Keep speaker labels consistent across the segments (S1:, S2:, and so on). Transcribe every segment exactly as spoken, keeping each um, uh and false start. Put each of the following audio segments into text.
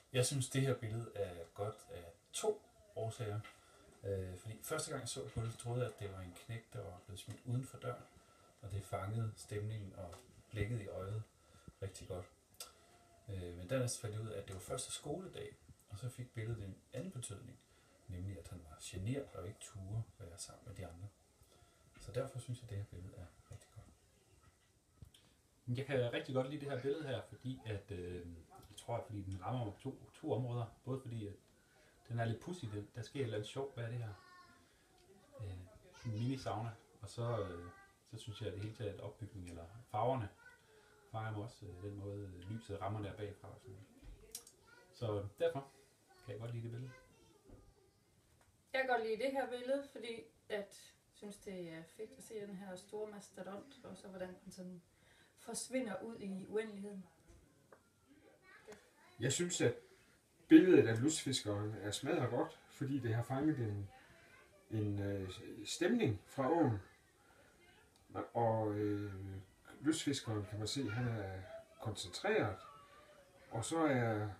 S1: Jeg synes, det her billede er godt af to årsager. Øh, fordi første gang jeg så på det, troede jeg, at det var en knægt, der var blevet smidt uden for døren. Og det fangede stemningen og blikket i øjet rigtig godt. Øh, men dernæst fandt jeg ud af, at det var første skoledag, og så fik billedet en anden betydning. Nemlig, at han var genert og ikke turde være sammen med de andre. Så derfor synes jeg, at det her billede er rigtig godt.
S2: Jeg kan rigtig godt lide det her billede her, fordi at, øh, jeg tror, at fordi den rammer to, to områder. Både fordi, at den er lidt pudsig, der sker et eller andet sjovt, hvad er det her? Øh, en mini-sauna. Og så, øh, så synes jeg, at det hele taget opbygning, eller farverne, fanger mig også øh, den måde, lyset rammer der bagfra. Og sådan. Så derfor kan jeg godt lide det billede.
S3: Jeg kan godt lide det her billede, fordi at synes, det er fedt at se den her store mastodont, og så hvordan den sådan forsvinder ud i uendeligheden.
S4: Jeg synes, at billedet af lystfiskeren er smadret godt, fordi det har fanget en, en øh, stemning fra åen. Og øh, lystfiskeren, kan man se, han er koncentreret, og så er,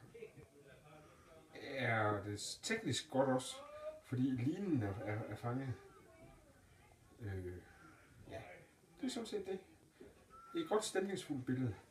S4: er det teknisk godt også, fordi linen er, er, er fanget. Øh, ja, det er sådan set det. Det er et godt stemningsfuldt billede.